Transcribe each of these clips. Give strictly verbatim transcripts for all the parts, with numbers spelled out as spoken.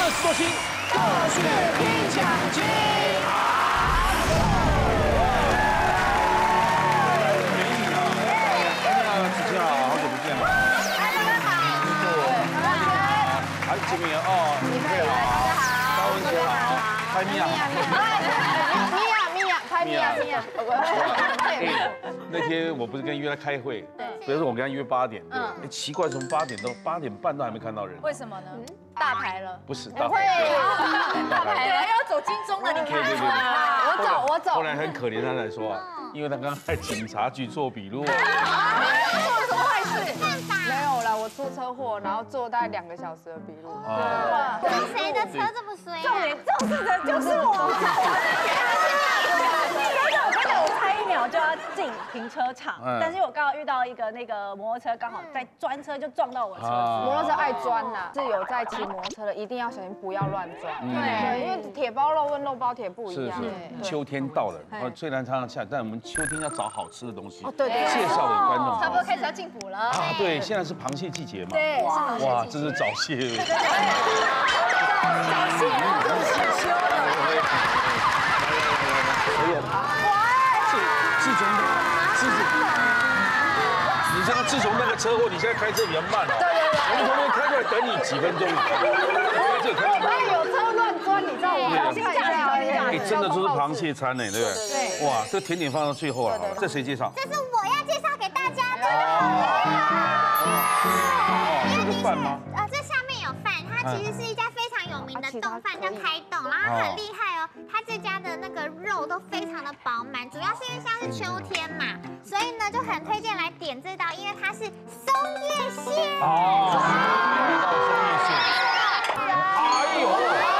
乐多星过去拼奖金。美女啊，哎呀，子晴好，好久不见了。 大家好。 好久不见哦，你好，高文姐好，拍米娅。 米娅，米娅，拍米娅，米娅。 那天我不是跟约他开会，对，比如说我跟他约八点，对，哎，奇怪，从八点到八点半都还没看到人， 为什么呢？大牌了？ 不是大会大牌了，要走金钟了，你看。 对对对， 我走，我走。 后来很可怜，他才说啊，因为他刚刚在警察局做笔录。 做了什么坏事？没有啦，我出车祸，然后做大概两个小时的笔录。 啊， 是谁的车这么衰？ 重点肇事的就是我。 我差一秒就要进停车场，但是我刚好遇到一个那个摩托车，刚好在专车就撞到我车子。 摩托车爱钻呐，是有在骑摩托车的，一定要小心，不要乱钻。对，因为铁包肉跟肉包铁不一样。 是是，秋天到了，然后虽然常常下雨，但我们秋天要找好吃的东西。 哦，对对。 介绍给观众。 差不多开始要进补了。 啊，对，现在是螃蟹季节嘛。 对，是螃蟹季节。 哇，这是早蟹。 早蟹，这是现修的。 还有。自从自从，你知道自从那个车祸，你现在开车比较慢哦。对对对。我们从那边开过来等你几分钟。开这开。 有车乱钻，你知道吗？小心驾驶。 哎，真的都是螃蟹餐呢，对不对？ 对。 哇，这甜点放到最后了，好了，这谁介绍？ 这是我要介绍给大家的。 哦，这个饭吗？ 呃，这下面有饭，它其实是一家非常有名的冻饭，叫开冻，然后很厉害哦。它这家的那个肉都非常的饱满，主要是因为像是秋天嘛，所以呢就很推荐来点这道，因为它是松叶蟹。 哦，松叶蟹。哎呦！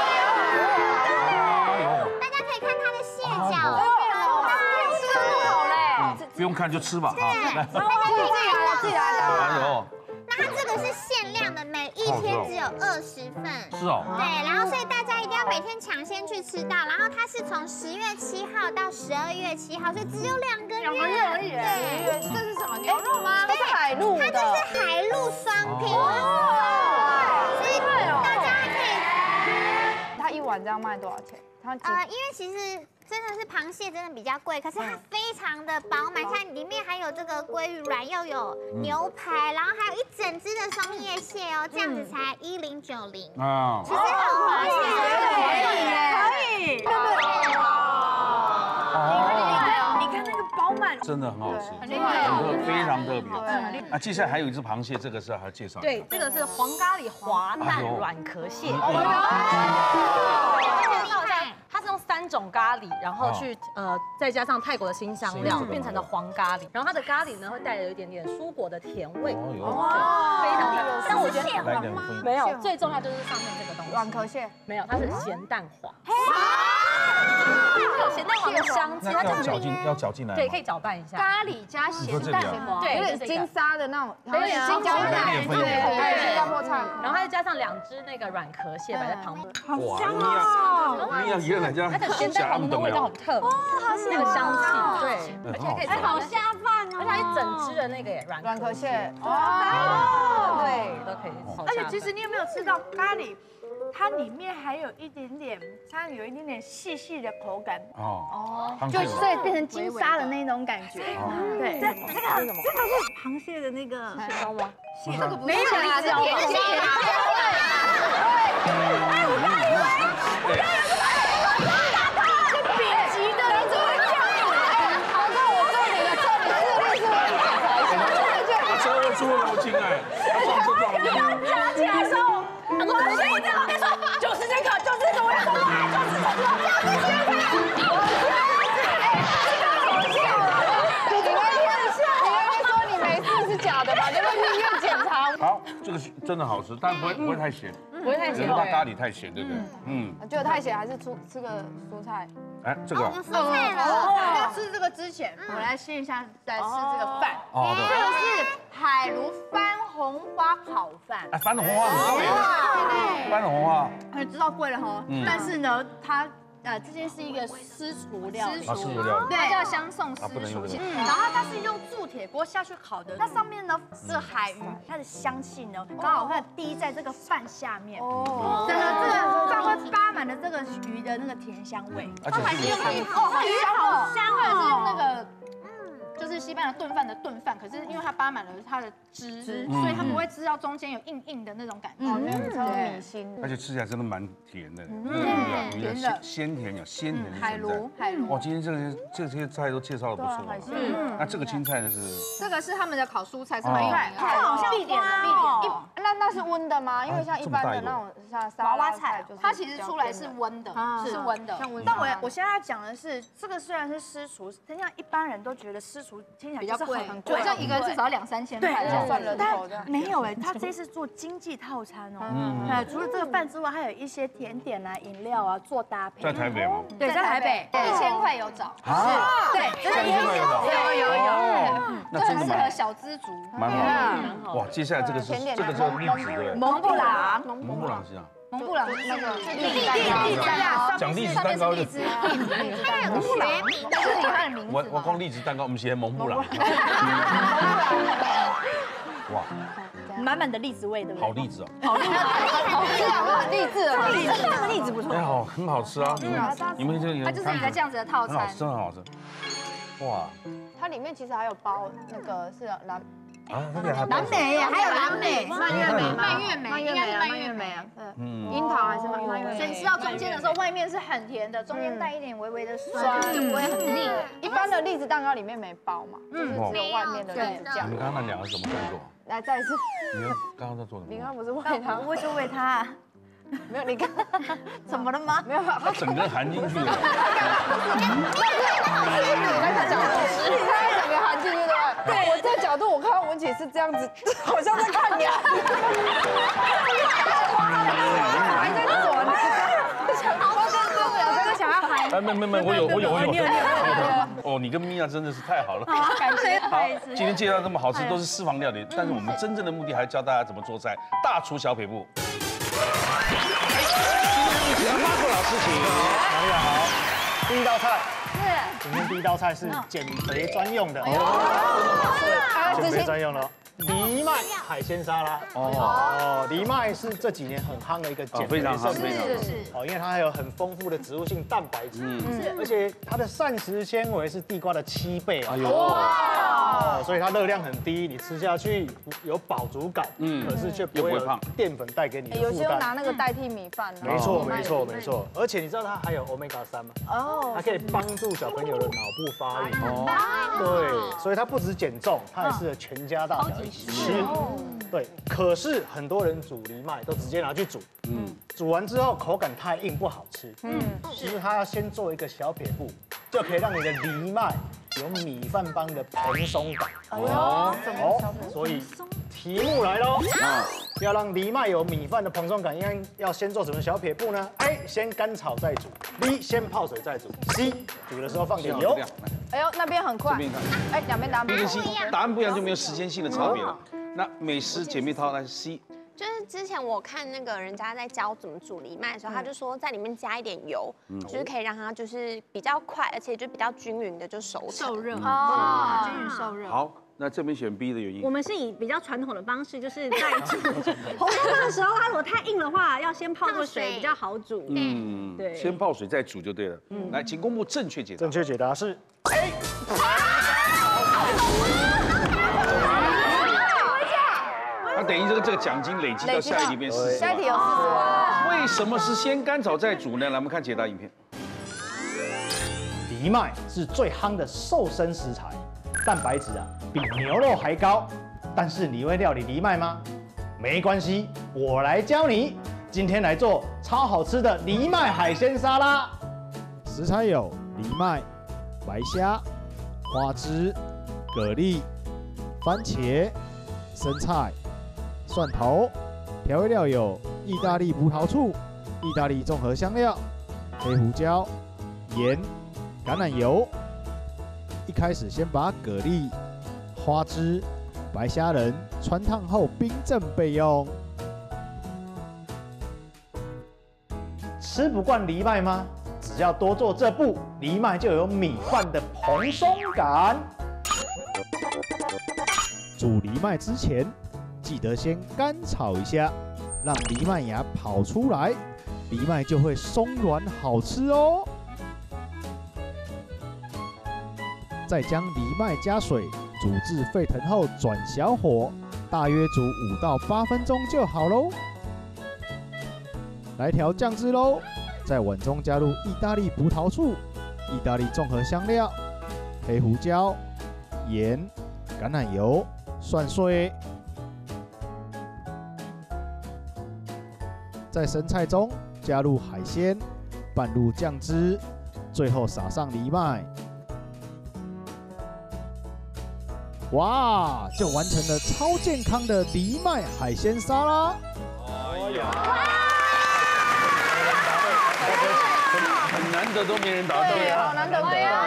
哎呦！ 大家可以看它的蟹脚， 吃不好嘞。 不用看就吃吧，哈，来。 大家可以看到， 自己来的。 哎呦！ 那它这个是限量的，每一天只有二十份。 是哦。 对，然后所以大家一定要每天抢先去吃到，然后它是从十月七号到十二月七号，所以只有两个月。两个月而已。对， 这是什么牛肉吗？这是海陆的。 它这是海陆双拼。所以大家可以。 它一碗这样卖多少钱？它呃，因为其实真的是螃蟹真的比较贵，可是它非常的饱满，像里面还有这个鲑鱼卵，又有牛排，然后还有一整只的松叶蟹哦，这样子才一零九零。啊，其实很划算。 可以可以。对对对。你看那个饱满， 真的很好吃， 很厉害， 很特非常特别。啊，接下来还有一只螃蟹，这个是还要介绍。 对，这个是黄咖喱滑蛋软壳蟹。它是用三种咖喱，然后去呃再加上泰国的新香料，变成了黄咖喱。然后它的咖喱呢会带有一点点蔬果的甜味，哦，非常厉害。但我觉得没有，最重要就是上面这个东西。 软壳蟹没有，它是咸蛋黄。有咸蛋黄的香气， 它要搅进要搅进来。 对，可以搅拌一下。 咖喱加咸蛋黄，对，有点金沙的那种，有点新疆菜，对，新加坡菜。 然后再加上两只那个软壳蟹摆在旁边， 好香哦！你要一个人家， 它的咸蛋黄的味道很特别，好香，那个香气，对，而且可以好下饭哦，而且还一整只的那个软软壳蟹， 哦，对，都可以。 而且其实你有没有吃到咖喱？它里面还有一点点，它有一点点细细的口感哦哦， 就所以变成金沙的那种感觉。对，这这个这个是螃蟹的那个蟹膏吗？ 这个不是没有啦，是甜蟹。哎，我刚以为，我刚以为是是丙级的，你怎么会这样？ 好在我这里的这里视力是我车祸出了脑筋哎，撞车撞了。 夹起来的时候。我说：“我跟你说，就是这个，就是这个，我要说，就是这个，就是这个。” 你刚刚你刚刚说你没事是假的吧？这个医院检查。 好，这个真的好吃，但不会不会太咸， 不会太咸， 怕咖喱太咸，对不对？嗯， 觉得太咸还是出吃个蔬菜。 哎，这个蔬菜了。 要吃这个之前，我来试一下，来吃这个饭。 哦， 这个是海鲈番红花烤饭。 哎，番红花很贵。番红花。 你知道贵了哈，但是呢，它。呃，这件是一个私厨料理， 私厨料理， 对，它叫香颂私厨。然后它是用铸铁锅下去烤的，它上面呢是海鱼，它的香气呢刚好会滴在这个饭下面。哦，整个这个会扒满了这个鱼的那个甜香味。 而且是哦，它鱼好香哦，它也是用那个。就是西班牙炖饭的炖饭，可是因为它扒满了它的汁，所以它不会吃到中间有硬硬的那种感觉。 哦，那比较米心。 而且吃起来真的蛮甜的， 嗯鱼的鲜鲜甜有鲜甜的海螺，海螺。 哇，今天这些这些菜都介绍的不错。嗯，那这个青菜呢是？ 这个是他们的烤蔬菜，是很有名的， 它好像必点的必点。 那那是温的吗？因为像一般的那种像娃娃菜， 它其实出来是温的，是温的。 但我我现在要讲的是，这个虽然是私厨，但像一般人都觉得私厨听起来比较贵， 很贵， 像一个人至少两三千块， 算人头的。 没有哎，他这次做经济套餐哦，哎，除了这个饭之外，还有一些甜点啊、饮料啊做搭配。 在台北吗？ 对，在台北， 一千块有找。 啊， 对， 这一千块有找。 有有有， 那真的适合小资族， 蛮好的。哇，接下来这个是这个叫栗子对， 蒙布朗， 蒙布朗是啊。 蒙布朗那个栗子蛋糕， 讲栗子蛋糕就。 它有个学名， 这是它的名字。 我我光栗子蛋糕，我们写蒙布朗。哇， 满满的栗子味，对不对？ 好栗子哦。 好励志啊，很励志，很励志， 这个栗子不错。 哎，好，很好吃啊。你们这个它就是一个这样子的套很好餐， 真的很好吃。哇， 它里面其实还有包那个是蓝啊，那边还蓝莓，还有蓝莓， 蔓越莓，蔓越莓， 蔓越莓啊，蔓越莓啊，嗯，樱桃还是蔓越莓？ 所以吃到中间的时候，外面是很甜的，中间带一点微微的酸，就不会很腻。 一般的栗子蛋糕里面没包嘛，就是只有外面的栗子酱。 你们刚刚那两个什么动作？ 来，再一次。 你们刚刚在做什么？ 你刚刚不是喂它？ 不会就喂它。 没有，你看， 怎么了吗？ 没有， 它整个含进去了。 它整个含进去对吧？对，我这角度我看到文姐是这样子，好像在看牙。还在左呢，我跟哥哥两个想要含。 哎，没没没，我有我有我有。哦，你跟米娅真的是太好了。 感谢。 好，今天介绍这么好吃，都是私房料理，但是我们真正的目的还是教大家怎么做菜。大厨小撇步。今天Marco老师请。 大家好，第一道菜。 是。 今天第一道菜是减肥专用的。哦。减肥专用的。藜麦海鲜沙拉哦，藜麦是这几年很夯的一个减肥圣品， 是是哦，因为它还有很丰富的植物性蛋白质，嗯，而且它的膳食纤维是地瓜的七倍啊，哦，所以它热量很低，你吃下去有饱足感，嗯，可是却不会有淀粉带给你的负担。 有些拿那个代替米饭， 没错没错没错，而且你知道它还有 omega 三吗？哦，它可以帮助小朋友的脑部发育，哦，对，所以它不止减重，它也适合全家大小。吃，对，可是很多人煮藜麦都直接拿去煮，嗯，煮完之后口感太硬不好吃，嗯，其实它要先做一个小撇步，就可以让你的藜麦有米饭般的蓬松感。哦，哦，所以题目来喽，要让藜麦有米饭的蓬松感，应该要先做什么小撇步呢 ？A 先干炒再煮 ，B 先泡水再煮 ，C 煮的时候放点油。 哎呦，那边很快。这边看，哎，两边答案不一样，答案不一样就没有时间性的差别了。那美食姐妹套那是 C。 就是之前我看那个人家在教怎么煮藜麦的时候，他就说在里面加一点油，就是可以让它就是比较快，而且就比较均匀的就熟受热哦， 均匀受热。 好，那这边选 B 的原因， 我们是以比较传统的方式，就是在煮红豆饭的时候，它如果太硬的话，要先泡过水比较好煮。嗯，对， 先泡水再煮就对了。嗯，来，请公布正确解答。 正确解答是 A。 那等于这个这个奖金累积到下一题变四十。 下一题有四十万。 为什么是先干炒再煮呢？来，我们看解答影片。 藜麦是最夯的瘦身食材，蛋白质啊比牛肉还高。但是你会料理藜麦吗？没关系，我来教你。今天来做超好吃的藜麦海鲜沙拉。 食材有藜麦、白虾、花枝、蛤蜊、番茄、生菜、蒜头。调味料有意大利葡萄醋、意大利综合香料、黑胡椒、盐、橄榄油。一开始先把蛤蜊、花枝、白虾仁汆烫后冰镇备用。 吃不惯藜麦吗？只要多做这步，藜麦就有米饭的蓬松感。 煮藜麦之前，记得先干炒一下，让藜麦芽跑出来， 藜麦就会松软好吃哦。再将藜麦加水煮至沸腾后转小火，大约煮五到八分钟就好喽。来调酱汁喽，在碗中加入意大利葡萄醋、意大利综合香料、黑胡椒、盐、橄榄油、蒜碎。在生菜中加入海鲜，拌入酱汁，最后撒上藜麦。哇，就完成了超健康的藜麦海鲜沙拉。哎呀！ 很难得都没人答对啊， 好难得对啊，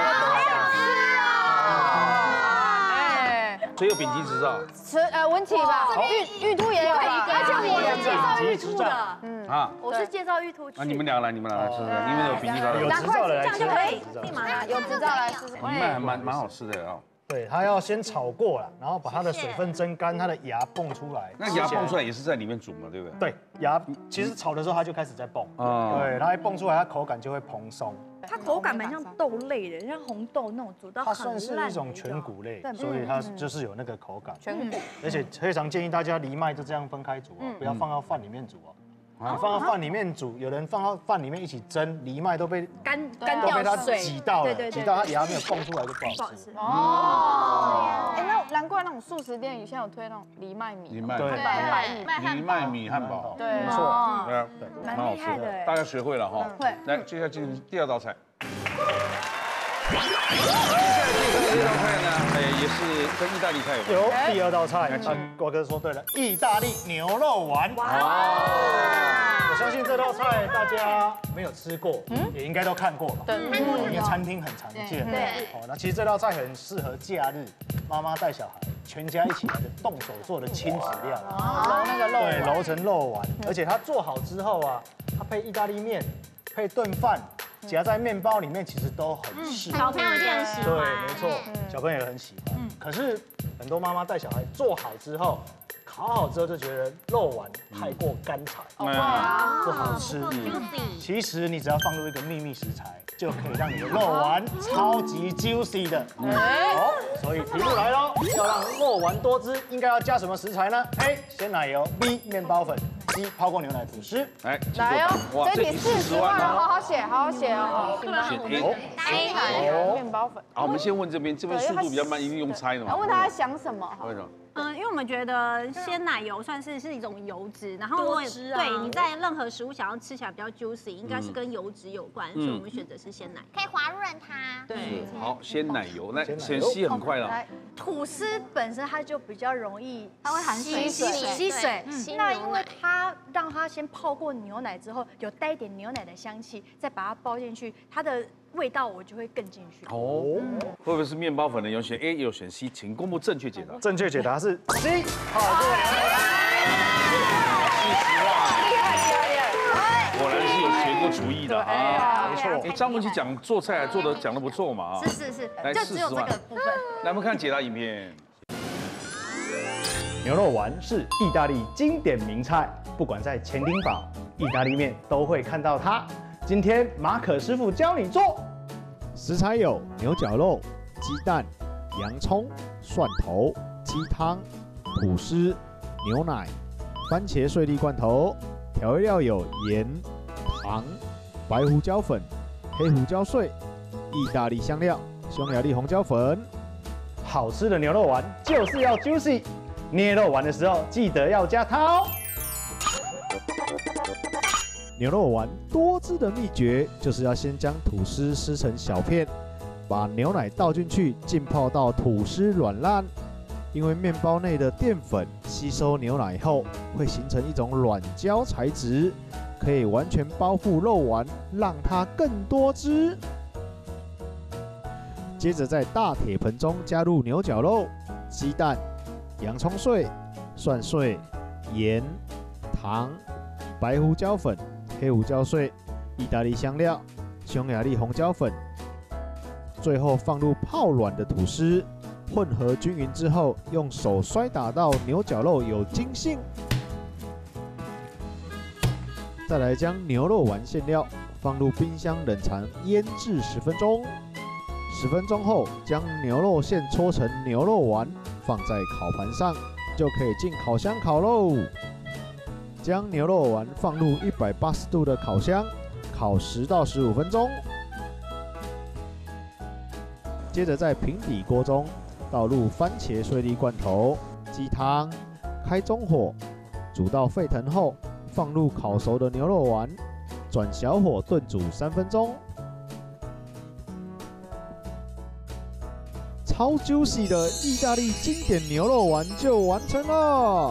哎， 谁有丙级执照？ 吃呃文体吧，玉玉兔也有吧， 而且我是介绍玉兔的， 嗯啊， 我是介绍玉兔去。 啊，你们俩来，你们俩来试试，你们有丙级执照， 有执照的来吃， 这样就可以立马拿有执照来试试。 藜麦还蛮蛮好吃的啊。 对，它要先炒过了，然后把它的水分蒸干，它的芽蹦出来。 那芽蹦出来也是在里面煮嘛，对不对？ 对，芽其实炒的时候它就开始在蹦， 啊对，它一蹦出来，它口感就会蓬松。 它口感蛮像豆类的，像红豆那种煮到它很烂。 算是一种全谷类，所以它就是有那个口感。 全谷， 而且非常建议大家藜麦就这样分开煮哦，不要放到饭里面煮哦。你放到饭里面煮，有人放到饭里面一起蒸，藜麦都被干干都被它掉水， 挤到了， 对对对挤到它芽没有蹦出来就不好吃。 哦，哎，那难怪那种素食店现在有推那种藜麦米， 藜麦对白米， 藜麦米汉堡， 对， 没错， 对啊， 蛮蛮好吃厉害的哎。 大家学会了哈。 会。 来，接下来进行第二道菜。接下来这道菜呢，哎，也是跟意大利菜有关。 有第二道菜，啊，瓜哥说对了，意大利牛肉丸。哇！我相信这道菜大家没有吃过，也应该都看过吧？对，因为餐厅很常见。 对。 哦，那其实这道菜很适合假日，妈妈带小孩，全家一起来的动手做的亲子料。 揉那个肉对，揉成肉丸，而且它做好之后啊，它配意大利面，配炖饭。夹在面包里面其实都很适合， 小朋友一定很喜欢。 对，没错，小朋友也很喜欢。可是很多妈妈带小孩做好之后，烤好之后就觉得肉丸太过干柴，不好吃。其实你只要放入一个秘密食材，就可以让你的肉丸超级 juicy 的。好，所以题目来喽，要让肉丸多汁，应该要加什么食材呢 ？A. 鲜奶油 ，B. 面包粉 ，C. 泡过牛奶吐司。 来， 来哦， 哇， 这题四十万哦，好好写，好好写哦。 选 A。 鲜奶油面包粉。 好，我们先问这边，这边速度比较慢，一定用猜的嘛。 然后问他在想什么？ 为什么？ 嗯，因为我们觉得鲜奶油算是是一种油脂，然后如果对你在任何食物想要吃起来比较 juicy， 应该是跟油脂有关，所以我们选择是鲜奶。 可以滑润它。 对， 好，鲜奶油，那先吸很快了。 吐司本身它就比较容易， 它会含水吸水，吸水。 嗯那因为它让它先泡过牛奶之后，有带一点牛奶的香气，再把它包进去，它的味道我就会更进去。 哦，会不会是面包粉的有选 A 有选 C？ 请公布正确解答。 正确解答是 C， 泡过牛奶。 四十万，厉害厉害厉害！果然是有学过厨艺的啊， 没错。 哎，张文琪讲做菜做的讲的不错嘛啊。 是是是， 来就只有这个部分。 来，我们看解答影片。 牛肉丸是意大利经典名菜，不管在钱丁堡、意大利面都会看到它。今天马可师傅教你做， 食材有牛绞肉、鸡蛋、洋葱、蒜头、鸡汤、吐司、牛奶、番茄碎粒罐头。调味料有盐、糖、白胡椒粉、黑胡椒碎、意大利香料、匈牙利红椒粉。 好吃的牛肉丸就是要 juicy。捏肉丸的时候记得要加它哦。 牛肉丸多汁的秘诀就是要先将吐司撕成小片，把牛奶倒进去浸泡到吐司软烂。因为面包内的淀粉吸收牛奶后会形成一种软胶材质，可以完全包覆肉丸，让它更多汁。接着在大铁盆中加入牛绞肉、鸡蛋、洋葱碎、蒜碎、盐、糖、白胡椒粉、黑胡椒碎、意大利香料、匈牙利红椒粉，最后放入泡软的吐司，混合均匀之后，用手摔打到牛绞肉有筋性。 再来将牛肉丸馅料放入冰箱冷藏腌制十分钟。十分钟后，将牛肉馅搓成牛肉丸，放在烤盘上，就可以进烤箱烤喽。将牛肉丸放入一百八十度的烤箱，烤十到十五分钟。接着在平底锅中倒入番茄碎粒罐头、鸡汤，开中火，煮到沸腾后，放入烤熟的牛肉丸，转小火炖煮三分钟。超 juicy 的意大利经典牛肉丸就完成了。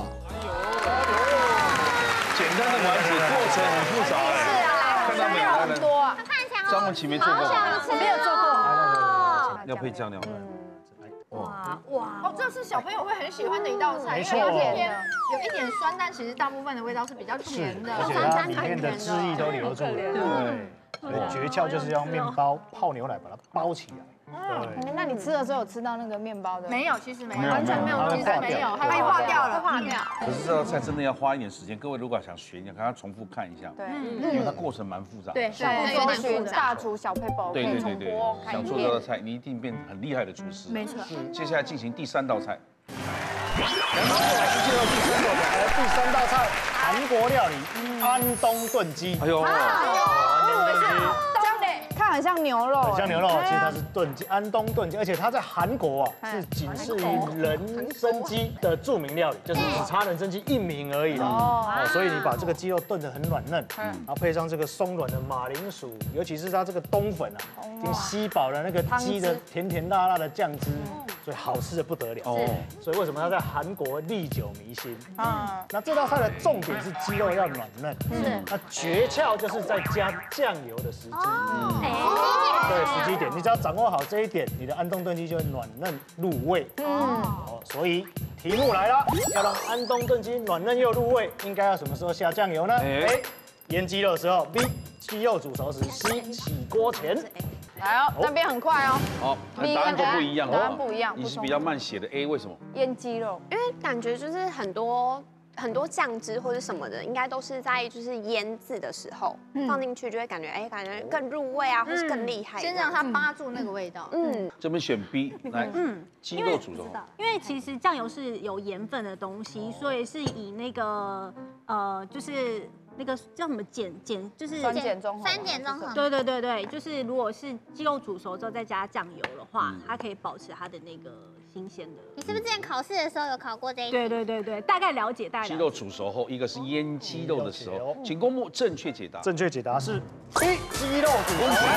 简单的丸子过程很复杂哎。是啊，看到没有？ 很多啊。 张文琪没做过， 没有做过。 要配酱料。 哇哇！哦，这是小朋友会很喜欢的一道菜， 没错， 有一点有一点酸，但其实大部分的味道是比较甜的， 而且它里面的汁液都留住了。对，所以诀窍就是要面包泡牛奶把它包起来。 对，那你吃的时候有吃到那个面包的？ 没有，其实没有， 完全没有， 其实没有，它会化掉了，化掉。 可是这道菜真的要花一点时间，各位如果想学，你看它重复看一下，对，因为它过程蛮复杂。 对， 对，搜寻大厨小配宝， 对对对对，想做这道菜，你一定变很厉害的厨师。 没错。 接下来进行第三道菜。 然后我们介绍第三道菜，第三道菜韩国料理安东炖鸡。哎呦，安东炖鸡。 它很像牛肉， 很像牛肉，其实它是炖鸡，安东炖鸡，而且它在韩国啊是仅次于人参鸡的著名料理，就是只差人参鸡一名而已哦。所以你把这个鸡肉炖得很软嫩，然后配上这个松软的马铃薯，尤其是它这个冬粉啊，已经吸饱了那个鸡的甜甜辣辣的酱汁，所以好吃的不得了。哦，所以为什么它在韩国历久弥新？啊，那这道菜的重点是鸡肉要软嫩，是，那诀窍就是在加酱油的时机。对，时机点，你只要掌握好这一点，你的安东炖鸡就会软嫩入味。嗯，哦，所以题目来了，要让安东炖鸡软嫩又入味，应该要什么时候下酱油呢？哎，腌鸡肉的时候 ，B 鸡肉煮熟时 ，C 起锅前。 来哦，那边很快哦。 好，答案都不一样， 答案不一样。 你是比较慢写的 A， 为什么？ 腌鸡肉， 因为感觉就是很多。很多酱汁或者什么的，应该都是在就是腌制的时候放进去，就会感觉哎，感觉更入味啊，或是更厉害。 先让它扒住那个味道。 嗯， 这边选 B 来，嗯，鸡肉煮熟。 因为其实酱油是有盐分的东西，所以是以那个呃，就是那个叫什么碱碱，就是酸碱中和。 酸碱中和。 对对对对，就是如果是鸡肉煮熟之后再加酱油的话，它可以保持它的那个新鲜的。 你是不是之前考试的时候有考过这一题？ 对对对对，大概了解，大概。 鸡肉煮熟后，一个是腌鸡肉的时候，请公布正确解答。 正确解答是 B 鸡肉煮熟。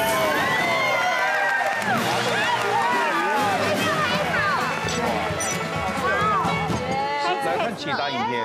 来看解答影片。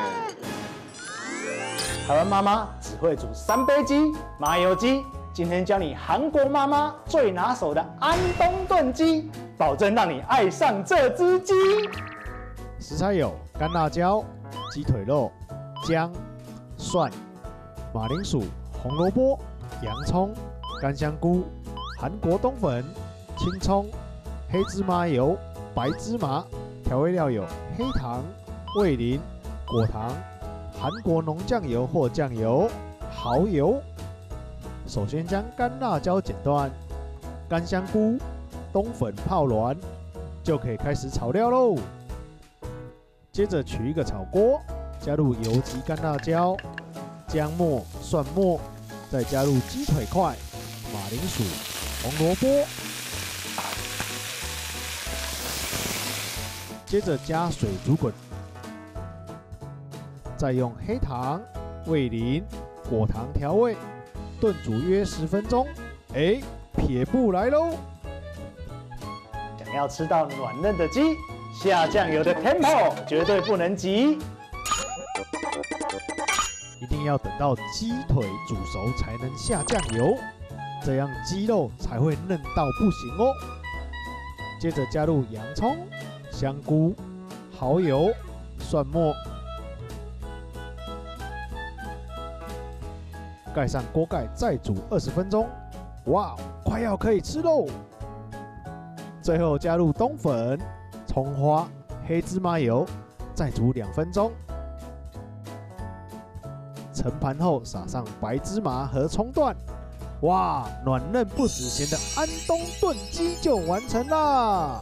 台湾妈妈只会煮三杯鸡、麻油鸡，今天教你韩国妈妈最拿手的安东炖鸡，保证让你爱上这只鸡。 食材有干辣椒、鸡腿肉、姜、蒜、马铃薯、红萝卜、洋葱、干香菇、韩国冬粉、青葱、黑芝麻油、白芝麻。调味料有黑糖、味淋、果糖、韩国浓酱油或酱油、蚝油。首先将干辣椒剪断，干香菇、冬粉泡软，就可以开始炒料喽。接着取一个炒锅，加入油及干辣椒、姜末、蒜末，再加入鸡腿块、马铃薯、红萝卜，接着加水煮滚，再用黑糖、味淋、果糖调味，炖煮约十分钟。哎，撇步来喽！ 想要吃到软嫩的鸡，下酱油的 tempo 绝对不能急， 一定要等到鸡腿煮熟才能下酱油，这样鸡肉才会嫩到不行哦。接着加入洋葱、香菇、蚝油、蒜末，盖上锅盖再煮二十分钟。哇，快要可以吃喽！最后加入冬粉、葱花、黑芝麻油，再煮两分钟。盛盛盘后撒上白芝麻和葱段，哇，软嫩不死咸的安东炖鸡就完成啦！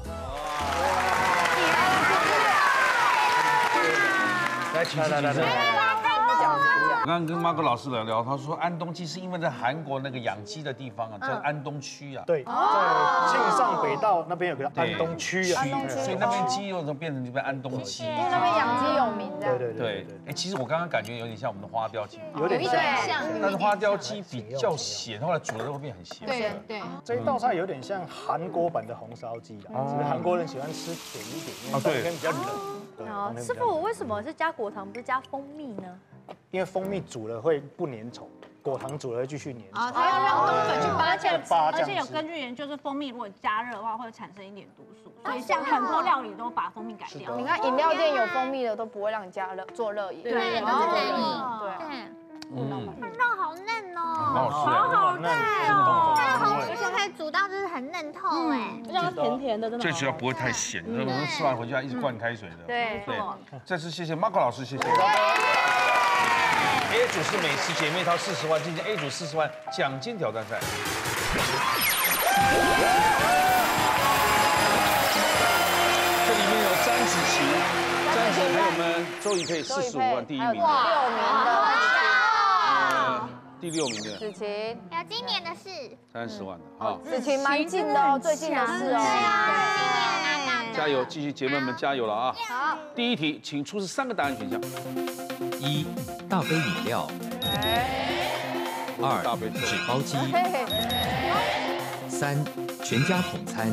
来，请来来来。我刚刚跟马哥老师聊聊，他说安东鸡是因为在韩国那个养鸡的地方啊，在安东区啊。 对，在庆尚北道那边有个安东区啊， 所以那边鸡又变成这边安东鸡， 因为那边养鸡有名的。 对对对。哎，其实我刚刚感觉有点像我们的花雕鸡， 有点像， 但是花雕鸡比较咸，后来煮了都会变很咸。 对对。 这一道菜有点像韩国版的红烧鸡啦，只是韩国人喜欢吃甜一点，因为冬天比较冷。 哦，师傅，我为什么是加果糖不是加蜂蜜呢？ 因为蜂蜜煮了会不粘稠，果糖煮了会继续粘稠。 啊，它要让冬粉去扒酱汁， 而且有根据研究，就是蜂蜜如果加热的话，会产生一点毒素，所以像很多料理都把蜂蜜改掉。 你看饮料店有蜂蜜的都不会让你加热做热饮， 对，都是冷饮。 对， 嗯，肉好嫩哦， 好好吃， 好好嫩哦，它的红薯就可以煮到就是很嫩透哎， 让它甜甜的，真的。 最主要不会太咸，我们吃完回去要一直灌开水的。 对对，再次谢谢 Marco 老师，谢谢。A 组是美食姐妹淘四十万，进行 A 组四十万奖金挑战赛。这里面有詹子琪，詹子还有我们周怡佩四十五万第一名， 哇，六名的， 呃，第六名的子琪， 有今年的事， 三十万的，好， 子琪蛮近的哦，最近的事哦， 加油，继续姐妹们加油了啊！好，第一题，请出示三个答案选项。 一大杯饮料，二纸包鸡，三全家桶餐。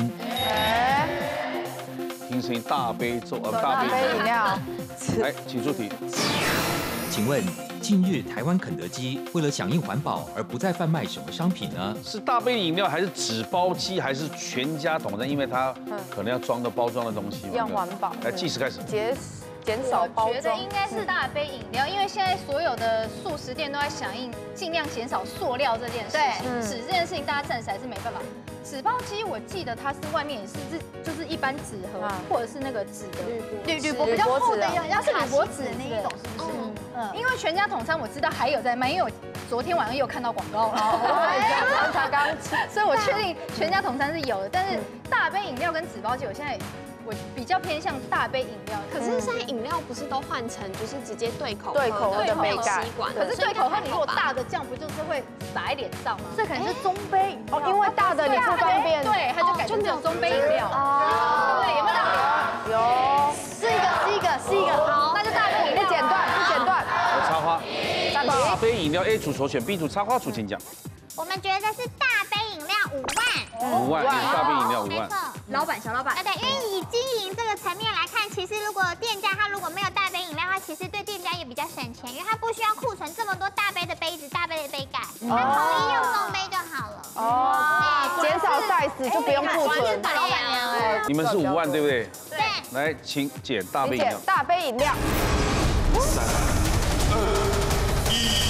听声音，大杯粥呃大杯饮料。 来，请出题。 请问近日台湾肯德基为了响应环保而不再贩卖什么商品呢？ 是大杯饮料还是纸包鸡还是全家桶餐？因为它可能要装的包装的东西嘛。 要环保。 来，计时开始。 节减少包装。 我觉得应该是大杯饮料，因为现在所有的素食店都在响应尽量减少塑料这件事情。纸这件事情大家暂时还是没办法。纸包鸡我记得它是外面也是就是一般纸盒或者是那个纸的铝铝箔比较厚的，好像是铝箔纸的那一种，是不是？嗯，因为全家桶餐我知道还有在卖，因为我昨天晚上又看到广告了，刚才刚吃，所以我确定全家桶餐是有的。但是大杯饮料跟纸包鸡，我现在我比较偏向大杯饮料。 可是现在饮料不是都换成就是直接对口对口的杯盖？ 可是对口喝，你如果大的酱不就是会洒在脸上吗？ 这可能是中杯饮料哦，因为大的你不方便， 对，它就改成只有中杯饮料。哦，对，有没有道理？ 有， 是一个，是一个，是一个。好，那就大杯饮料。 不剪断，不剪断。 插花。大杯饮料 A 组首选 ，B 组插花组请讲。 我们觉得是大杯饮料五万。 五万，大杯饮料五万。 老板，小老板。 对对，因为以经营这个层面来看，其实如果店家他如果没有大杯饮料的话，其实对店家也比较省钱，因为他不需要库存这么多大杯的杯子、大杯的杯盖，他统一用中杯就好了。 哦，减少 size 就不用库存。 老板娘哎， 你们是五万对不对？ 对。 来，请减大杯饮料。 大杯饮料。 三二一。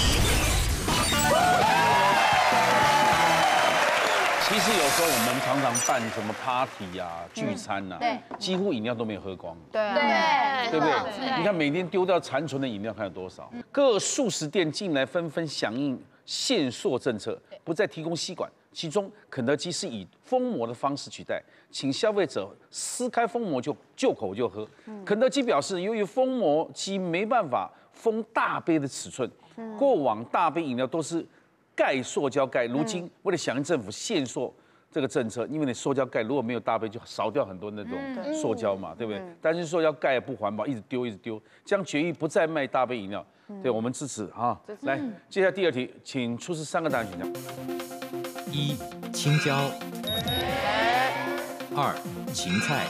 其实有时候我们常常办什么 party 呀、聚餐呐，对，几乎饮料都没有喝光， 对对， 对不对？你看每天丢掉残存的饮料看有多少？各素食店近来纷纷响应限塑政策，不再提供吸管。其中肯德基是以封膜的方式取代，请消费者撕开封膜就就口就喝。肯德基表示，由于封膜机没办法封大杯的尺寸，过往大杯饮料都是盖塑胶盖，如今为了响应政府限塑这个政策，因为你塑胶盖如果没有大杯，就少掉很多那种塑胶嘛，对不对？但是塑胶盖也不环保，一直丢一直丢，将决议不再卖大杯饮料，对我们支持哈。来，接下来第二题，请出示三个答案选项： 一、青椒；二、芹菜；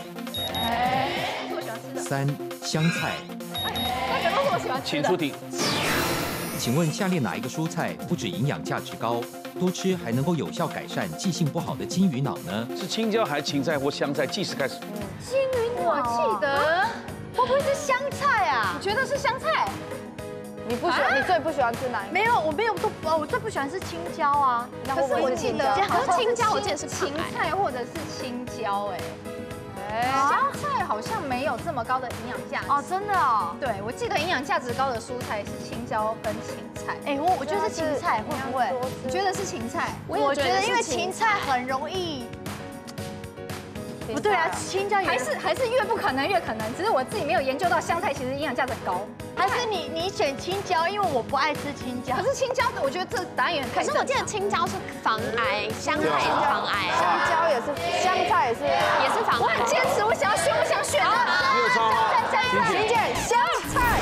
三、香菜。 请出题。 请问下列哪一个蔬菜不止营养价值高，多吃还能够有效改善记性不好的金鱼脑呢？ 是青椒还是芹菜或香菜？计时开始。 金鱼脑，我记得会不会是香菜啊？你觉得是香菜？ 你不喜欢，你最不喜欢吃哪一个？ 没有，我没有都，我最不喜欢是青椒啊。 可是我记得， 可是青椒我记得是芹菜或者是青椒，哎。 香菜好像没有这么高的营养价值哦，真的哦。 对，我记得营养价值高的蔬菜是青椒跟芹菜。 哎，我我觉得是芹菜，会不会？ 你觉得是芹菜？ 我觉得因为芹菜很容易。不对啊，青椒还是还是越不可能越可能，只是我自己没有研究到香菜其实营养价值高。 还是你你选青椒，因为我不爱吃青椒。 可是青椒，我觉得这答案也很。 可是我记得青椒是防癌，香菜也是防癌， 香蕉也是，香菜也是， 也是防癌。 我很坚持，我想要选，我想选啊！ 没有差吗？ 请见香菜。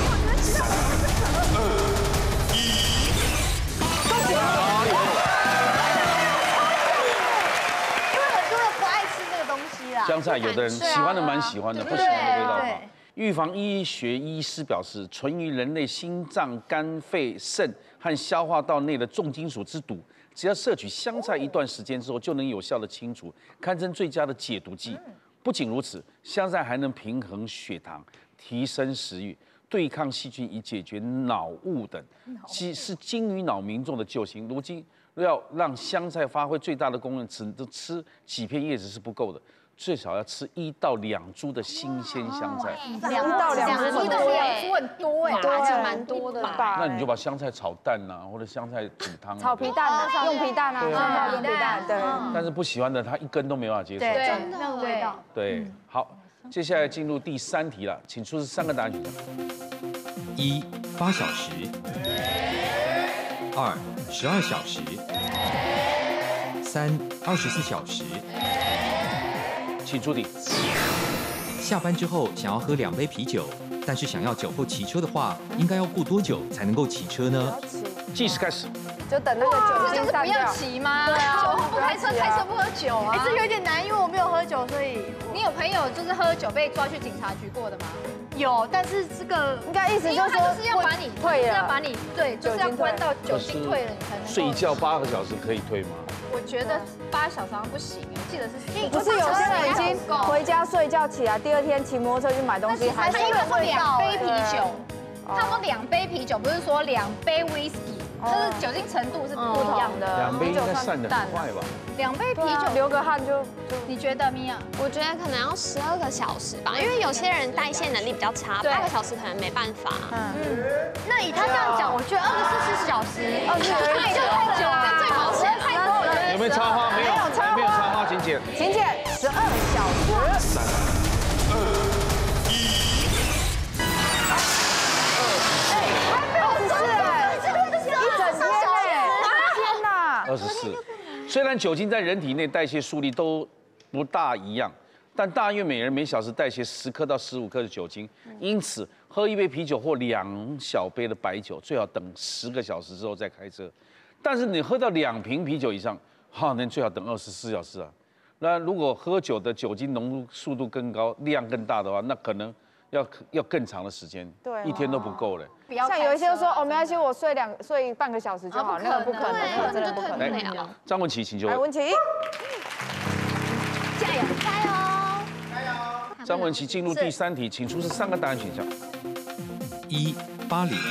香菜有的人喜欢的蛮喜欢的，不喜欢的味道好。预防医学医师表示，存于人类心脏、肝、肺、肾和消化道内的重金属之毒，只要摄取香菜一段时间之后，就能有效的清除，堪称最佳的解毒剂。不仅如此，香菜还能平衡血糖、提升食欲、对抗细菌，以解决脑雾等，其是金鱼脑民众的救星。如今要让香菜发挥最大的功能，只吃几片叶子是不够的。最少要吃一到两株的新鲜香菜， 两到两株， 一到两株很多哎， 对，蛮多的。 那你就把香菜炒蛋呐，或者香菜煮汤， 炒皮蛋啊，用皮蛋啊，香菜用皮蛋，对。 但是不喜欢的，他一根都没办法接受。 对，那个味道。 对，好，接下来进入第三题了，请出示三个答案选项： 一、八小时；二、十二小时；三、二十四小时。 请出题。 下班之后想要喝两杯啤酒，但是想要酒后骑车的话，应该要过多久才能够骑车呢？ 计时开始。 就等那个酒精散掉。 不要骑吗？酒后不开车，开车不喝酒啊。 哎，这有点难，因为我没有喝酒，所以你有朋友就是喝酒被抓去警察局过的吗？ 有，但是这个应该意思就是说就是要把你退了， 要把你对，就是要关到酒精退了，你才能睡一觉八个小时可以退吗？ 我觉得八小时好像不行，我记得是。 不是有些人已经回家睡觉起来，第二天骑摩托车去买东西，还是因为是两杯啤酒，他说两杯啤酒不是说两杯 whisky， 就是酒精程度是不一样的。 两杯应该散得很快吧？ 两杯啤酒流个汗就就， 你觉得米娅？ 我觉得可能要十二个小时吧，因为有些人代谢能力比较差，八个小时可能没办法。 嗯，那以他这样讲，我觉得二十四小时，二十四太久太久了， 最好是太多。我觉得有没有插花？没有，没有插花，请解。 请解，十二小时。三、二、一。哎，还没有二十四哎，一整天哎，天哪！ 二十四。虽然酒精在人体内代谢速率都不大一样，但大约每人每小时代谢十克到十五克的酒精，因此喝一杯啤酒或两小杯的白酒，最好等十个小时之后再开车。但是你喝到两瓶啤酒以上，哈，那最好等二十四小时啊。那如果喝酒的酒精浓度速度更高、量更大的话，那可能要要更长的时间， 对， 一天都不够了。 像有一些说，哦，没关系，我睡两睡半个小时就好，那个不可能，那个真的不可能。 来，张文琪，请就位。 来，文琪， 加油，加油， 加油！ 张文琪进入第三题，请出示三个答案选项： 一、巴黎；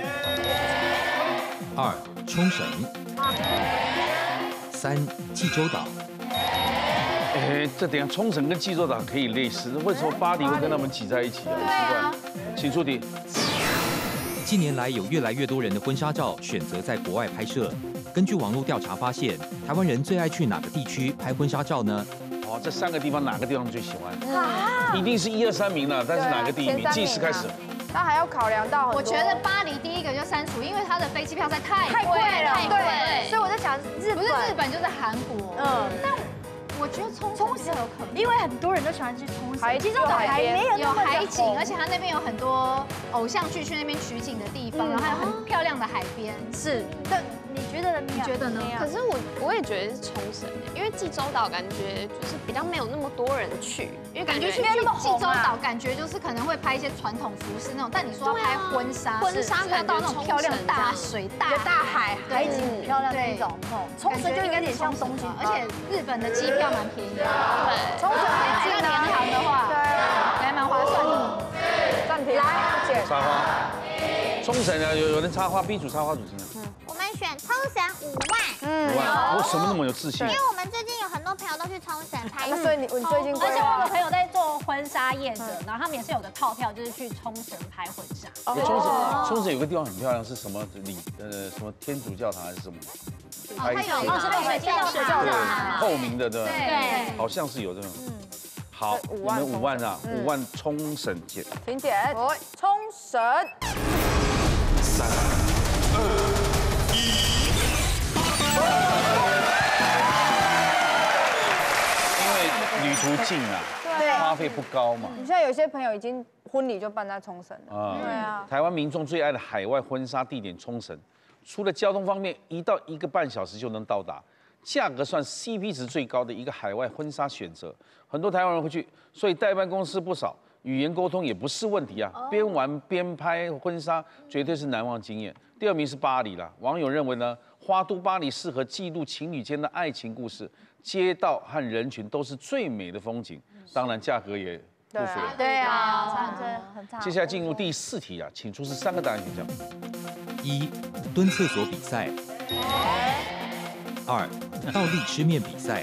二、冲绳；三、济州岛。 哎，这等下冲绳跟济州岛可以类似，为什么巴黎会跟他们挤在一起啊？奇怪，请出题。 近年来有越来越多人的婚纱照选择在国外拍摄。根据网络调查发现，台湾人最爱去哪个地区拍婚纱照呢？ 哦，这三个地方哪个地方最喜欢？啊，一定是一二三名了，但是哪个第一名？计时开始。 那还要考量到很多。 我觉得巴黎第一个就删除，因为它的飞机票实在太太贵了， 太贵。 所以我在想，日不是日本就是韩国。嗯，但我觉得冲冲绳有可能， 因为很多人都喜欢去冲绳， 济州岛还没有有海景，而且它那边有很多偶像剧去那边取景的地方，然后还有很漂亮的海边。 是，但你觉得呢？ 你觉得呢？ 可是我我也觉得是冲绳，因为济州岛感觉就是比较没有那么多人去，因为感觉去济州岛感觉就是可能会拍一些传统服饰那种，但你说要拍婚纱， 婚纱要到那种漂亮大水、大大海、海景很漂亮那种。冲绳就应该有点像东京， 而且日本的机票蛮便宜的。 对， 冲绳还是联航的话，对，还蛮划算的。 暂停，来，姐。 插花。冲绳呢，有有人插花 ，B 组插花组先。 我们选冲绳五万。 五万，我什么那么有自信？ 因为我们最近有很多朋友都去去冲绳拍。 所以你你最近， 而且我有朋友在做婚纱业者，然后他们也是有个套票，就是去冲绳拍婚纱。 冲绳冲绳有个地方很漂亮，是什么礼呃什么天主教堂还是什么？ 哦，它有哦，是被水晶水教堂， 透明的对吧？ 对， 好像是有这种。好，我们五万啊，五万冲绳减， 请减。冲绳。 三二一。因为旅途近啊，花费不高嘛。 你现在有些朋友已经婚礼就办在冲绳了。 啊， 对啊。 台湾民众最爱的海外婚纱地点冲绳，除了交通方面，一到一个半小时就能到达。价格算 C P 值最高的一个海外婚纱选择，很多台湾人会去，所以代办公司不少，语言沟通也不是问题啊。边玩边拍婚纱，绝对是难忘经验。第二名是巴黎啦，网友认为呢，花都巴黎适合记录情侣间的爱情故事，街道和人群都是最美的风景，当然价格也不菲。 对啊，差真很差。 接下来进入第四题啊，请出示三个答案选项： 一、蹲厕所比赛。二、倒立吃面比赛；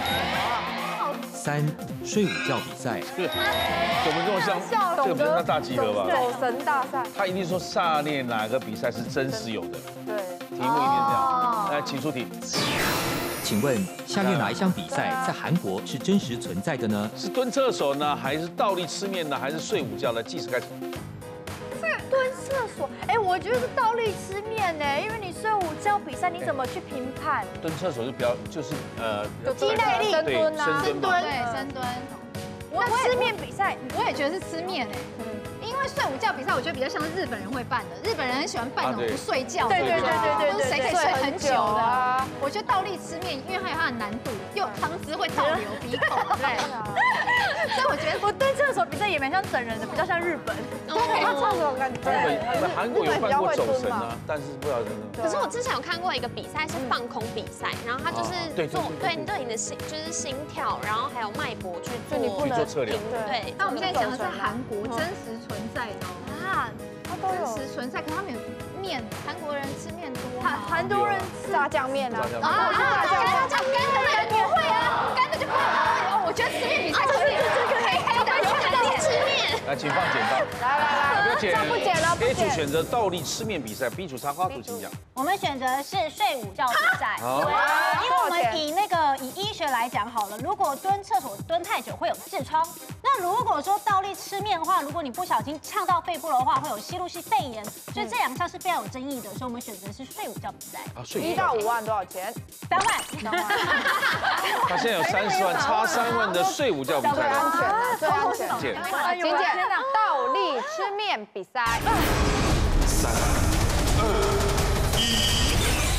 三、睡午觉比赛。 怎么这么像？这个不是那大集合吧？ 走神大赛。 他一定说下列哪个比赛是真实有的？ 对， 题目一定这样。来，请出题。 请问下列哪一项比赛在韩国是真实存在的呢？ 是蹲厕所呢，还是倒立吃面呢，还是睡午觉呢？计时开始。 蹲厕所，哎，我觉得是倒立吃面呢，因为你睡午觉比赛，你怎么去评判？ 蹲厕所就比较就是呃， 有肌耐力，深蹲啊， 深蹲， 对，深蹲。 我吃面比赛， 我也觉得是吃面哎，因为睡午觉比赛，我觉得比较像是日本人会办的，日本人很喜欢办那种不睡觉的， 对对对对对， 或是谁可以睡很久的。我觉得倒立吃面，因为它有它的难度，又汤汁会倒流鼻孔，对。所以我觉得我蹲厕所比赛也蛮像整人的，比较像日本。 对，他厕所感觉。 日本、韩国有办过走神啊，但是不知道真的。 可是我之前有看过一个比赛是放空比赛，然后他就是做对对你的心就是心跳，然后还有脉搏去做去做测量。 对， 那我们现在讲的是韩国真实存在的啊，它都有真实存在，可是他们有面，韩国人吃面多吗？ 韩国人吃炸酱面啊， 啊，炸酱干的人也会啊，干的就不会哦。我觉得吃面比赛就是黑黑的有很多吃面。 来，请放剪刀。 来来来， 不剪， 不剪了，不 A 剪。 组选择倒立吃面比赛 ，B 组插花组请讲。 我们选择是睡午觉比赛，因为我们以那个以医学来讲好了，如果蹲厕所蹲太久会有痔疮，那如果说倒立吃面的话，如果你不小心呛到肺部的话，会有吸入性肺炎，所以这两项是非常有争议的，所以我们选择是睡午觉比赛。 啊，睡一到五万多少钱？ 三万。 他现在有三十万，差三万的睡午觉比赛。 最安全的，最安全。 姐， 请姐，倒立吃面比赛。 三二一。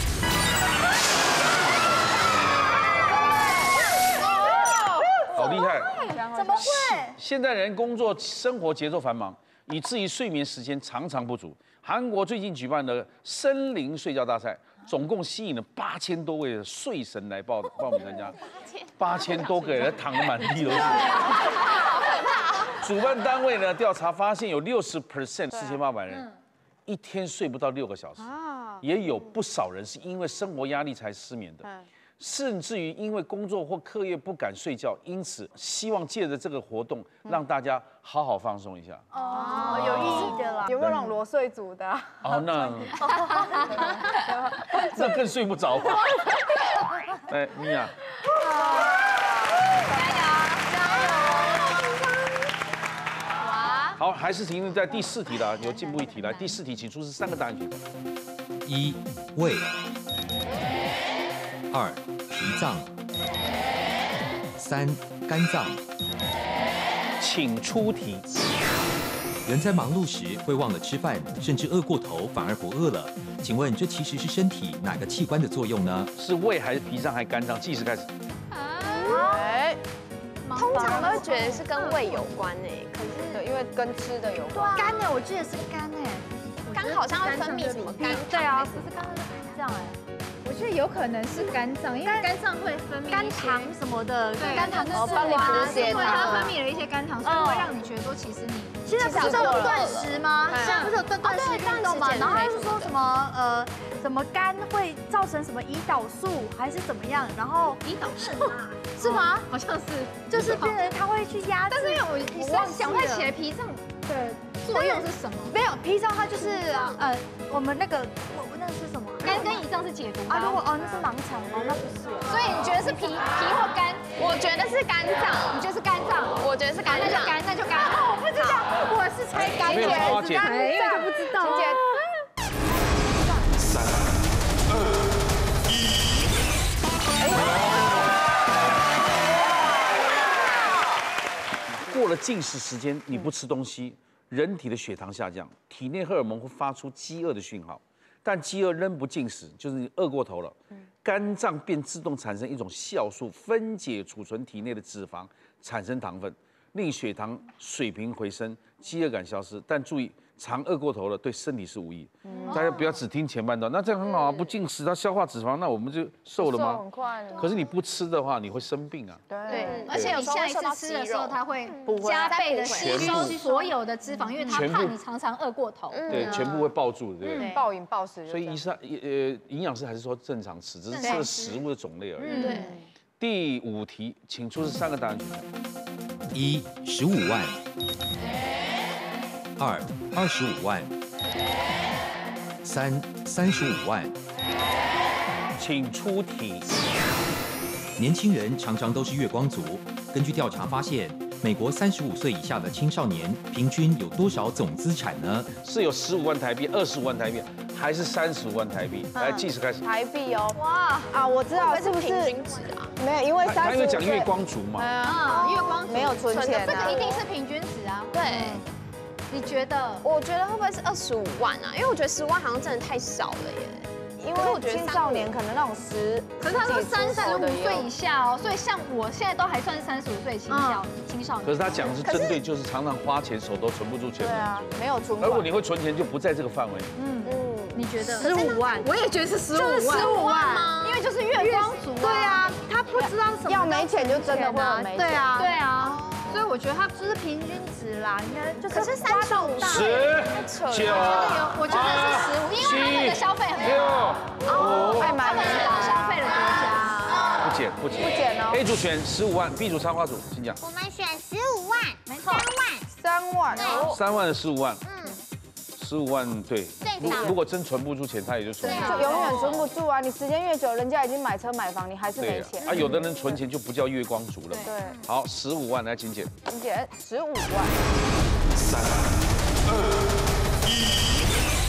好厉害！ 怎么会？ 现代人工作生活节奏繁忙，以至于睡眠时间常常不足。韩国最近举办的森林睡觉大赛，总共吸引了八千多位的睡神来报报名参加，八千多个人躺得满地都是。主办单位呢调查发现，有六十 percent 四千八百人一天睡不到六个小时，也有不少人是因为生活压力才失眠的。甚至于因为工作或课业不敢睡觉，因此希望借着这个活动让大家好好放松一下。 哦，有意义的啦。 有没有那种裸睡组的？ 哦，那那更睡不着。哎，米娅，好，还是停留在第四题了，有进步一题了。第四题，请出示三个答案选项： 一、胃；二、脾脏；三、肝脏。 请出题。 人在忙碌时会忘了吃饭，甚至饿过头反而不饿了。请问这其实是身体哪个器官的作用呢？ 是胃还是脾脏还是肝脏？计时开始。 哎， 通常都会觉得是跟胃有关诶，可是对，因为跟吃的有关。 肝呢？我记得是肝诶， 肝好像会分泌什么肝？ 对啊，可是肝是肝脏哎。我觉得有可能是肝脏，因为肝脏会分泌肝糖什么的， 对， 肝糖哦帮你补血因为糖它分泌了一些肝糖，所以会让你觉得说，其实你现在不是有断食吗？现在不是有断断食运动吗？然后他是说什么呃，什么肝会造成什么胰岛素还是怎么样？然后胰岛素是吗？ 好像是， 就是变成它会去压制。 但是因为我我忘想不起来脾脏的作用是什么？ 没有，脾脏它就是呃，我们那个我我那个是什么？ 肝跟胰脏是解毒的啊。如果哦那是盲肠哦，那不是。 所以你觉得是脾脾或肝？ 我觉得是肝脏， 你觉得是肝脏？ 我觉得是肝脏， 那就肝，那就肝。 我不知道，我是猜肝没有花姐， 肝脏不知道。 三二一， 过了进食时间，你不吃东西，人体的血糖下降，体内荷尔蒙会发出饥饿的讯号，但饥饿仍不进食，就是你饿过头了。肝脏便自动产生一种酵素，分解储存体内的脂肪，产生糖分，令血糖水平回升，饥饿感消失。但注意，常饿过头了，对身体是无益。大家不要只听前半段，那这样很好啊，不进食它消化脂肪，那我们就瘦了吗？ 很快。 可是你不吃的话，你会生病啊。 对，而且你下一次吃的时候，它会加倍的吸收所有的脂肪，因为它怕你常常饿过头。 对，全部会抱住的，对不对？ 暴饮暴食。 所以医生呃营养师还是说正常吃，只是吃了食物的种类而已。 对。 第五题，请出示三个答案选项： 一十五万，二二十五万，三三十五万。 请出题。 年轻人常常都是月光族。根据调查发现，美国三十五岁以下的青少年平均有多少总资产呢？ 是有十五万台币、二十五万台币，还是三十五万台币？来，计时开始。 台币哦，哇啊，我知道是不是平均值啊？ 没有，因为三他因为讲月光族嘛。 啊，月光族没有存钱， 这个一定是平均值啊。 对。 你觉得？ 我觉得会不会是二十五万啊？因为我觉得十五万好像真的太少了耶。 因为我觉得青少年可能那种十， 可是他说三十五岁以下哦，所以像我现在都还算是三十五岁青少青少年。 可是他讲的是针对就是常常花钱手都存不住钱。 对啊，没有存。 如果你会存钱，就不在这个范围。 嗯嗯，你觉得？ 十五万， 我也觉得是十五万。 就是十五万吗？因为就是月光族。 对啊，他不知道什么。 要没钱就真的会有没钱。 对啊， 对啊。 所以我觉得它就是平均值啦，应该就是。 可是三十五十九， 我觉得是十五，因为他们的消费很高。 哦， 太满了，高消费的国家。 不减不减不减哦。 A 组选十五万 ，B 组插花组，请讲。 我们选十五万， 没错， 三万， 三万， 对， 三万的十五万， 嗯， 十五万对。如如果真存不出钱，他也就存不住。 就永远存不住啊！你时间越久，人家已经买车买房，你还是没钱。 啊，有的人存钱就不叫月光族了。 对。 好，十五万来，请姐。 请姐，十五万。 三二一，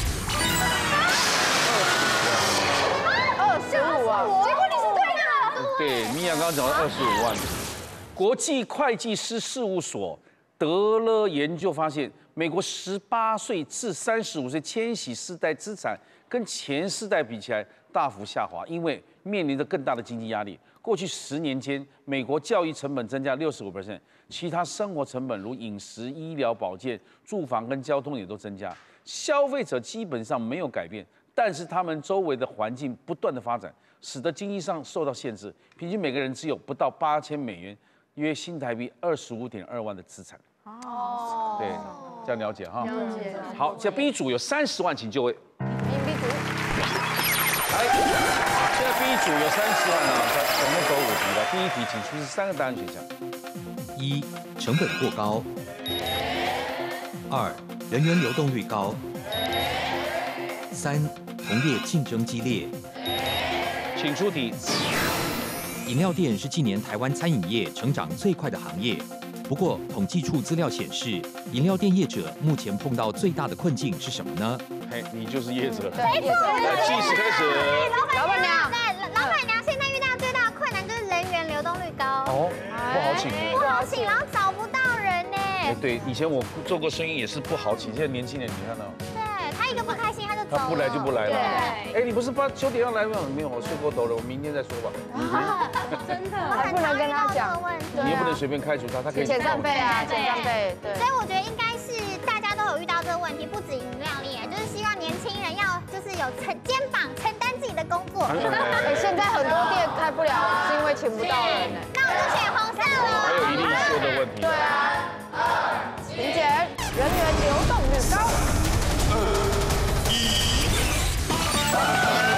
二十五万。 结果你是对的。 对，米娅刚刚讲到二十五万。国际会计师事务所德勒研究发现，美国十八岁至三十五岁千禧世代资产跟前世代比起来大幅下滑，因为面临着更大的经济压力。过去十年间，美国教育成本增加六十五 percent， 其他生活成本如饮食、医疗保健、住房跟交通也都增加。消费者基本上没有改变，但是他们周围的环境不断的发展，使得经济上受到限制。平均每个人只有不到八千美元，约新台币二十五点二万的资产。哦，对，这样了解哈。 了解。 好，这 B 组有三十万，请就位。 B 组。 来，现在 B 组有三十万啊，总共走五题了。第一题，请出示三个答案选项： 一、成本过高；二、人员流动率高；三、同业竞争激烈。 请出题。 饮料店是近年台湾餐饮业成长最快的行业。不过，统计处资料显示，饮料店业者目前碰到最大的困境是什么呢？ 嘿，你就是业者。 对，业者。 来，计时开始。 老板娘，对，老板娘现在遇到最大的困难就是人员流动率高。 哦，不好请。 不好请，然后找不到人呢。 哎，对，以前我做过生意也是不好请，现在年轻人你看到。 对他一个不开心他就走了。 他不来就不来了。哎，你不是八九点要来吗？没有，我睡过头了，我明天再说吧。 真的， 还不能跟他讲。 你也不能随便开除他，他可以遣散费啊，遣散费。对。 所以我觉得应该是大家都有遇到这个问题，不止饮料业，就是希望年轻人要就是有承肩膀承担自己的工作。 哎，现在很多店开不了，是因为请不到人呢。 那我就选红色了。 还有一定数的问题。 对啊。林姐，人员流动率高。 二一。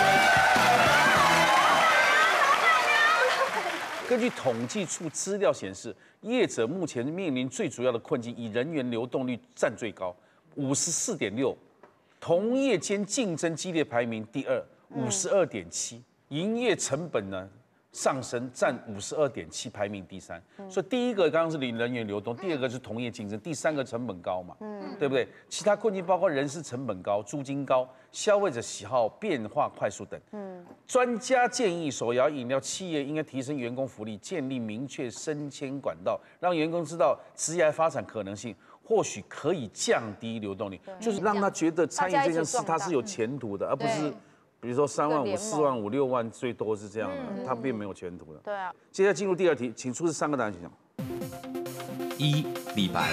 根据统计处资料显示，业者目前面临最主要的困境，以人员流动率占最高，五十四点六，同业间竞争激烈排名第二，五十二点七，营业成本呢上升占五十二点七，排名第三。所以第一个刚刚是人员流动，第二个是同业竞争，第三个成本高嘛，对不对？其他困境包括人事成本高、租金高、消费者喜好变化快速等。专家建议，手摇饮料企业应该提升员工福利，建立明确升迁管道，让员工知道职业发展可能性，或许可以降低流动率，就是让他觉得餐饮这件事它是有前途的，而不是比如说三万五、四万五、六万最多是这样的，它并没有前途的。 对啊。 接下来进入第二题，请出示三个答案选项： 一、李白；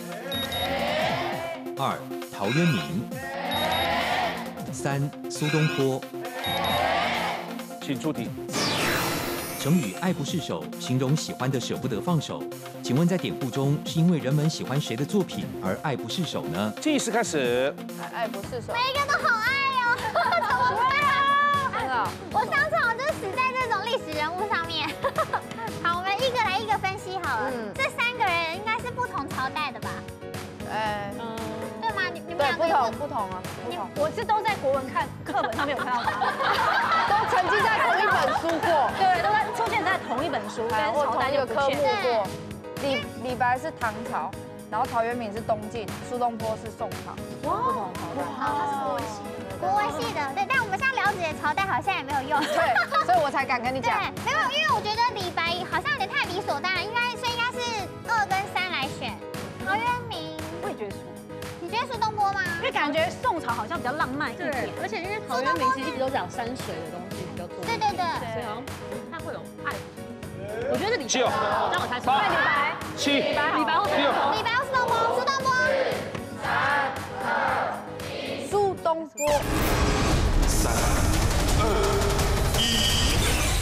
二、陶渊明；三、苏东坡。 请出题。 成语“爱不释手”形容喜欢的舍不得放手。请问在典故中，是因为人们喜欢谁的作品而爱不释手呢？ 计时开始。 爱爱不释手。 每一个都好爱哦，怎么办？真的，我当场就死在这种历史人物上面。好，我们一个来一个分析好了。这三个人应该是不同朝代的吧？ 哎， 对吗？你你们对， 两个不同不同啊，不同。 我是都在国文看课本上面有看到他， 都曾经在同一本书过， 对，都在出现在同一本书，但是朝代就不见。 过。李李白是唐朝，然后陶渊明是东晋，苏东坡是宋朝，不同朝代。 他是国文系的，国文系的，对。但我们现在了解朝代好像也没有用， 对，所以我才敢跟你讲。 对，没有，因为我觉得李白好像有点太理所当然，应该所以应该是二跟三来选。陶渊明， 我也觉得苏。 你觉得苏东坡吗？ 因为感觉宋朝好像比较浪漫一点， 而且因为陶渊明其实一直都讲山水的东西比较多。 对对对， 所以好像不太会有爱。我觉得是李白， 九、 让我猜错。 李白， 七、 李白，李白或六、 李白或苏东坡，苏东坡。 三、二、一，苏东坡。 三、二、一。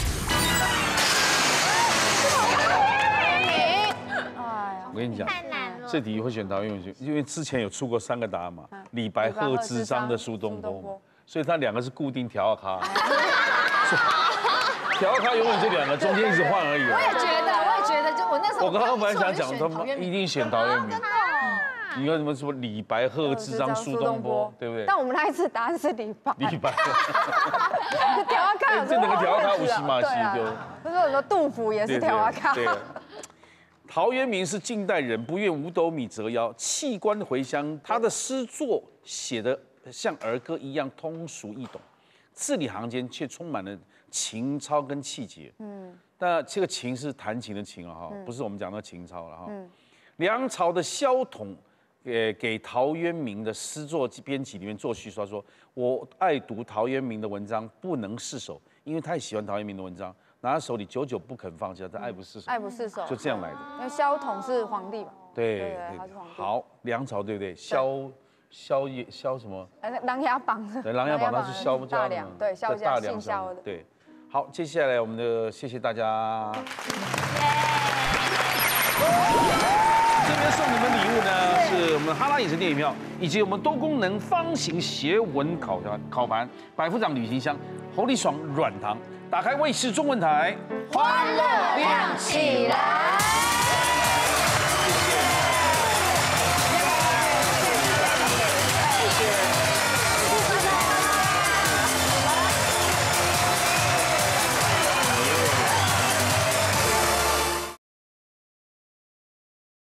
我跟你讲， 太难了。 这题会选陶渊明，因为之前有出过三个答案嘛，李白、贺知章的苏东坡，所以他两个是固定调咖。调咖永远这两个，中间一直换而已。 我也觉得，我也觉得，就我那时候。 我刚刚本来想讲，他们一定选陶渊明。你看什么什么李白、贺知章、苏东坡，对不对？ 但我们那一次答案是李白。 李白。 调咖有这两个调咖无西马西丢。 不是说杜甫也是调咖。 对。陶渊明是近代人，不愿五斗米折腰，弃官回乡。他的诗作写得像儿歌一样通俗易懂，字里行间却充满了情操跟气节。嗯，但这个情是弹琴的琴啊，哈，不是我们讲的情操了哈。嗯，梁朝的萧统，呃，给陶渊明的诗作编辑里面做序说说，我爱读陶渊明的文章，不能释手，因为太喜欢陶渊明的文章。拿在手里，久久不肯放下，他爱不释手， 爱不释手， 就这样来的。 因为萧统是皇帝嘛， 对对，他是皇帝。好，梁朝对不对？萧萧夜萧什么？ 琅琊榜。 对，琅琊榜他是萧大梁，对，萧家姓萧的。 对，好，接下来我们的谢谢大家。这边送你们礼物呢，是我们哈拉影视电影票，以及我们多功能方形斜纹烤盘、烤盘、百夫长旅行箱、侯利爽软糖。打开卫视中文台， 欢乐亮起来。